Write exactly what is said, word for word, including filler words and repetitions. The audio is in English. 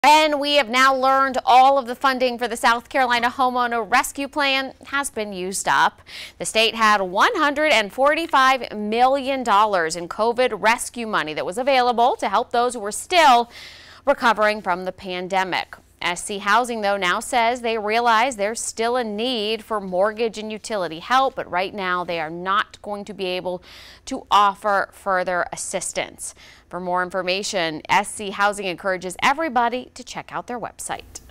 And we have now learned all of the funding for the South Carolina Homeowner Rescue Plan has been used up. The state had one hundred forty-five million dollars in COVID rescue money that was available to help those who were still recovering from the pandemic. S C Housing, though, now says they realize there's still a need for mortgage and utility help, but right now they are not going to be able to offer further assistance. For more information, S C Housing encourages everybody to check out their website.